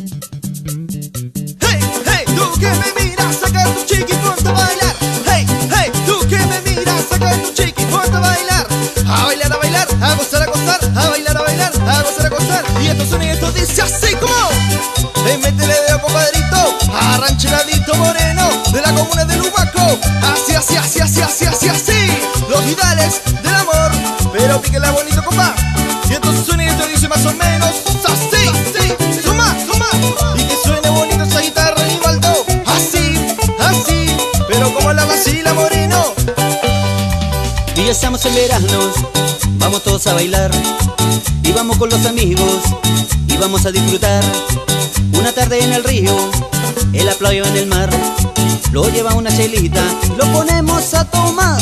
Hey, hey, tú que me miras, saca tu chiqui, ponte a bailar. Hey, hey, tú que me miras, saca tu chiqui, ponte a bailar. A bailar, a gozar, a gozar, a bailar, a gozar, a gozar. Y estos sonidos dice así como: hey, métele dedo, compadrito, arrancheladito moreno de la comuna de Lumaco. Así, así, así, así, así, así, así. Los vidales del amor, pero píquela bonito, compa. Y estos sonidos dice más o menos así, así. Suma, suma, y que suene bonito esa guitarra en Ibaldo. Así, así, pero como la vacila moreno. Y ya estamos en verano, vamos todos a bailar. Y vamos con los amigos, y vamos a disfrutar. Una tarde en el río, en la playa o en el mar. Lo lleva una chelita, lo ponemos a tomar.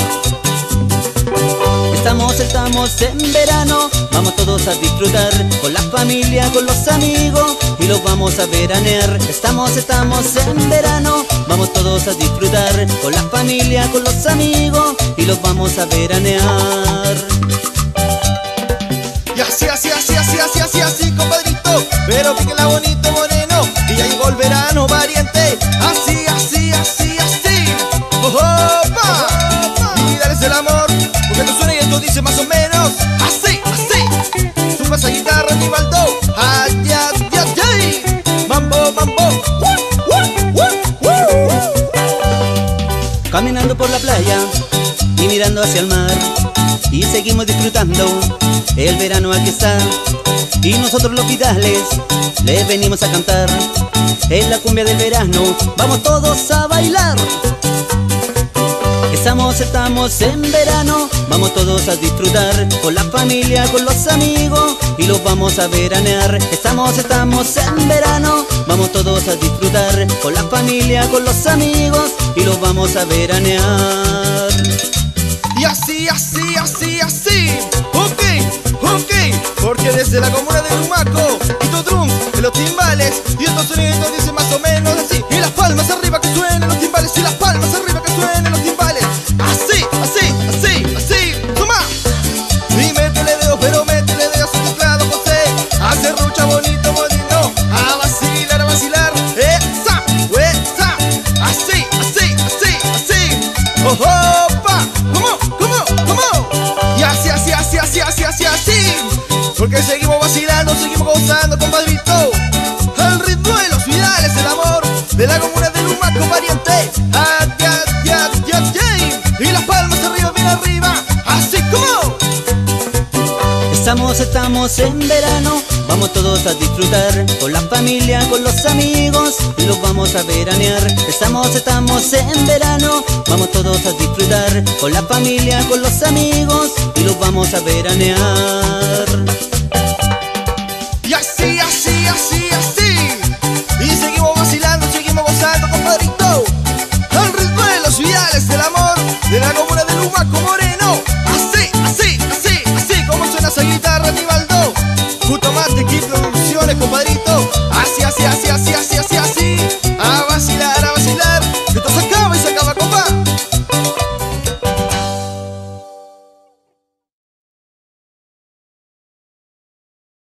Estamos en verano, vamos todos a disfrutar. Con la familia, con los amigos, y los vamos a veranear. Estamos en verano, vamos todos a disfrutar. Con la familia, con los amigos, y los vamos a veranear. Y así, así, así, así, así, así, así, compadrito, pero píquela bonito, moreno, que ya llegó el verano valiente. Así, así, así, así. ¡Opa! Y dale el amor, porque tu suena y esto dice más o menos así, así. Suma esa guitarra en Ibaldo. Ay, ay, ay, ay. Mambo, mambo. Caminando por la playa y mirando hacia el mar, y seguimos disfrutando el verano aquí está. Y nosotros los vidales les venimos a cantar. En la cumbia del verano vamos todos a bailar. Estamos en verano, vamos todos a disfrutar. Con la familia, con los amigos, y los vamos a veranear. Estamos en verano, vamos todos a disfrutar. Con la familia, con los amigos, y los vamos a veranear. Y así, así, así, así. Ok, ok, porque desde la comuna de Lumaco y tu drums de los timbales, y estos sonidos dicen más o menos así. Y las palmas arriba que suenen los timbales, y las palmas arriba que suenen los timbales. Así, así, así, así. Toma. Y métele dedo, pero métele dedo a su teclado, José. Hace rucha bonito, bonito. A vacilar, a vacilar. Esa, esa. Así, así, así, así. ¡Opa! ¿Cómo? Y así, así, así, así, así, así, así. Porque seguimos vacilando, seguimos gozando, compadrito. Al ritmo de los vidales, el amor de la comuna de Lumaco variante. Ay, ay, ay, ay, ay. Y las palmas arriba, bien arriba. Así como. Estamos en verano, vamos todos a disfrutar. Con la familia, con los amigos, y los vamos a veranear. Estamos en verano, vamos todos a disfrutar. Con la familia, con los amigos, y los vamos a veranear. Y así,